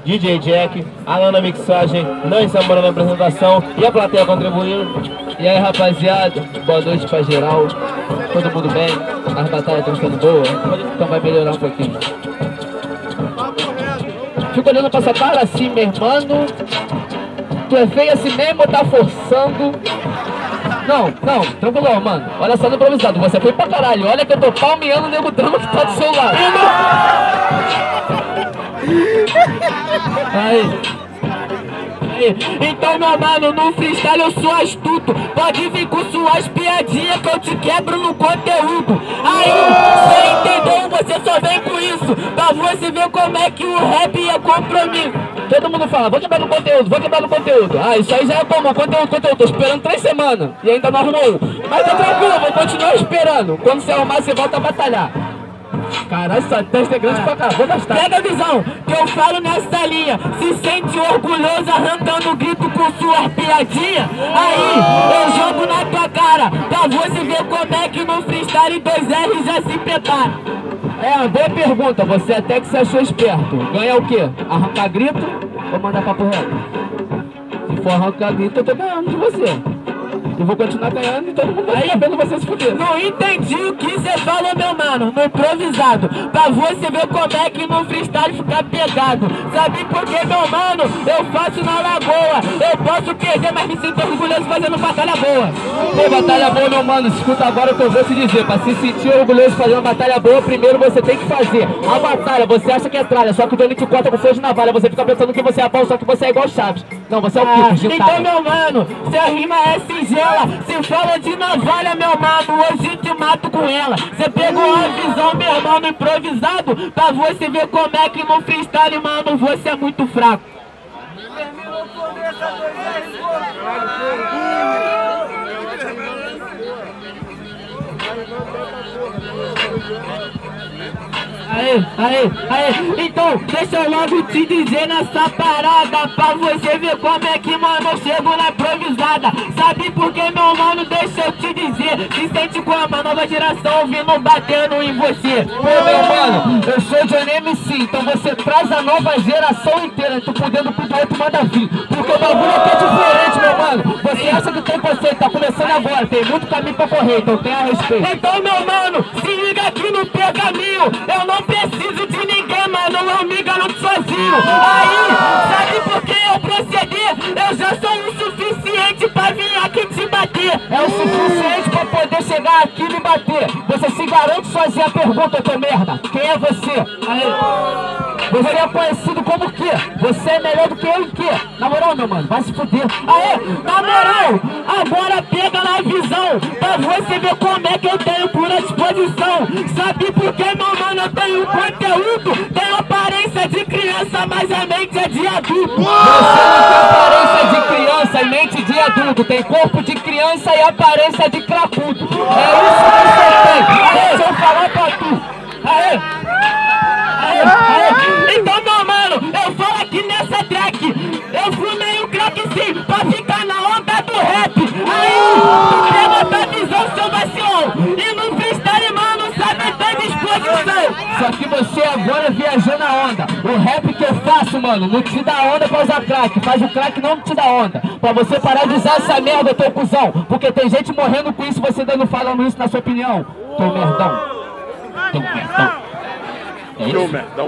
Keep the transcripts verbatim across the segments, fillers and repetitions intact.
D J Jack, Alan na mixagem, Nães Samora na apresentação e a plateia contribuindo. E aí, rapaziada, boa noite pra geral. Todo mundo bem? As batalhas estão ficando boas? Então vai melhorar um pouquinho. Fico olhando pra essa cara assim, meu irmão. Tu é feio assim mesmo ou tá forçando? Não, não, tranquilo, mano. Olha só no improvisado, você foi pra caralho. Olha que eu tô palmeando o nego drama que tá do seu lado. Aí. Aí. Então, meu mano, no freestyle eu sou astuto. Pode vir com suas piadinhas que eu te quebro no conteúdo. Aí, você entendeu? Você só vem com isso pra você ver como é que o rap é compromisso. Todo mundo fala, vou quebrar no conteúdo, vou quebrar no conteúdo. Ah, isso aí já é bom, conteúdo, conteúdo. Tô esperando três semanas e ainda não arrumou um. Mas tá tranquilo, vou continuar esperando. Quando você arrumar, você volta a batalhar. Caralho, essa testa é grande pra cá, vou gastar. Pega a visão, que eu falo nessa linha. Se sente orgulhoso arrancando grito com suas piadinhas. Aí, eu jogo na tua cara, pra você ver como é que no freestyle dois R já se prepara. É uma boa pergunta, você até que se achou esperto. Ganha o quê? Arrancar grito ou mandar papo reto? Se for arrancar grito, eu tô ganhando de você. Eu vou continuar ganhando e todo mundo vai vendo você se fuder. Não entendi o que você falou, meu mano, no improvisado. Pra você ver como é que no freestyle fica pegado. Sabe por que, meu mano? Eu faço na lagoa. Eu posso perder, mas me sinto orgulhoso fazendo batalha boa. Pô, batalha boa, meu mano, escuta agora o que eu vou te dizer. Pra se sentir orgulhoso fazendo uma batalha boa, primeiro você tem que fazer a batalha. Você acha que é tralha, só que o Johnny te corta com fogo de navalha. Você fica pensando que você é pau, só que você é igual Chaves. Não, você é o ah, Kiko, então, meu mano, se a rima é singela, se fala de navalha, meu mano, hoje te mato com ela. Você pegou a visão, meu mano, improvisado, pra você ver como é que no freestyle, mano, você é muito fraco. Aê, aê, aê, então deixa eu logo te dizer nessa parada, pra você ver como é que, mano, eu chego na improvisada. Sabe por que, meu mano, deixa eu te dizer, se sente como a nova geração vindo batendo em você. Pô, meu mano, eu sou Johnny M C, então você traz a nova geração inteira, tu podendo pro outro manda vir, porque o bagulho aqui é diferente, meu mano. Você acha que tem conceito, tá começando agora, tem muito caminho pra correr, então tenha respeito. Então, meu mano, se liga aqui no pergaminho, eu não preciso de ninguém, mano, eu me garanto sozinho. Aí, sabe por que eu proceder? Eu já sou o suficiente pra vir aqui te bater. É o suficiente pra poder chegar aqui e me bater. Você se garante sozinho. A pergunta, teu merda, quem é você? Aí, você é conhecido como o quê? Você é melhor do que eu em quê? Na moral, meu mano, vai se fuder. Aê, na moral, agora pega na visão, pra você ver como é que eu tenho por disposição. Sabe por que, meu mano, eu tenho conteúdo? Tenho aparência de criança, mas a mente é de adulto. Você não tem aparência de criança e mente de adulto. Tem corpo de criança e aparência de cracudo. É isso que você tem. Aê, deixa eu falar pra tu. Aê, aê, aê. Então, meu mano, eu falo aqui nessa track, eu fui meio craque sim, pra ficar na onda do rap. Aí, tu pega essa visão, seu vacilão, e no freestyle, mano, sabe ter disposição. Só que você agora viajou na onda. O rap que eu faço, mano, não te dá onda pra usar crack. Faz o crack não te dá onda. Pra você parar de usar essa merda, teu cuzão. Porque tem gente morrendo com isso, você ainda não falando isso na sua opinião. Teu merdão. Teu merdão. É isso? Teu merdão.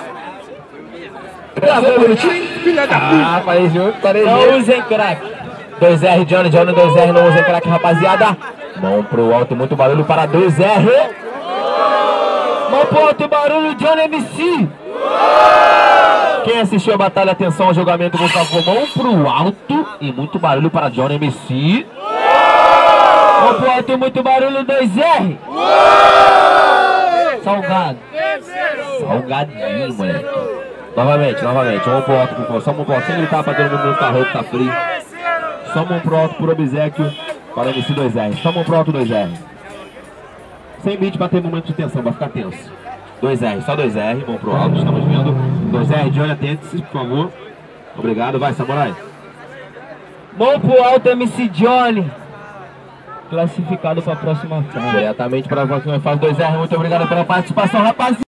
Filha da puta. Ah, parei junto, parei junto. Não usem crack. dois R, Johnny, Johnny, dois R, não usem crack, rapaziada. Mão pro alto, muito barulho para dois R. Mão pro alto e barulho, Johnny M C. Quem assistiu a batalha, atenção ao julgamento, por favor. Mão pro alto e muito barulho para Johnny M C. Mão pro alto e muito barulho, dois R. Salgado. Salgadinho, moleque. Novamente, novamente, mão pro alto, por favor. Só mão pro alto, sem gritar pra todo mundo não ficar rouco, tá frio. Só mão pro alto por obséquio para o M C dois R. Só mão pro alto, dois R. Sem beat pra ter momento de tensão, vai ficar tenso. dois R, só dois R, mão pro alto, estamos vendo. dois R, Johnny, atente-se, por favor. Obrigado, vai, Samurai. Mão pro alto, M C Johnny. Classificado pra próxima fase. Diretamente para a próxima fase, dois R, muito obrigado pela participação, rapaziada.